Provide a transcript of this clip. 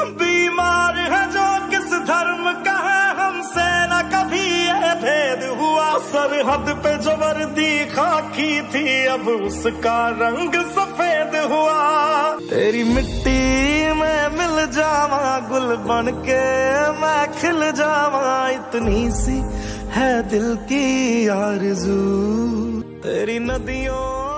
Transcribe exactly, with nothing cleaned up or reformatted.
बीमार है जो किस धर्म का है, हमसे न कभी ये भेद हुआ। सरहद पे जो वर्दी खाकी थी, अब उसका रंग सफेद हुआ। तेरी मिट्टी में मिल जावा, गुल बन के मैं खिल जावा, इतनी सी है दिल की आरज़ू। तेरी नदियों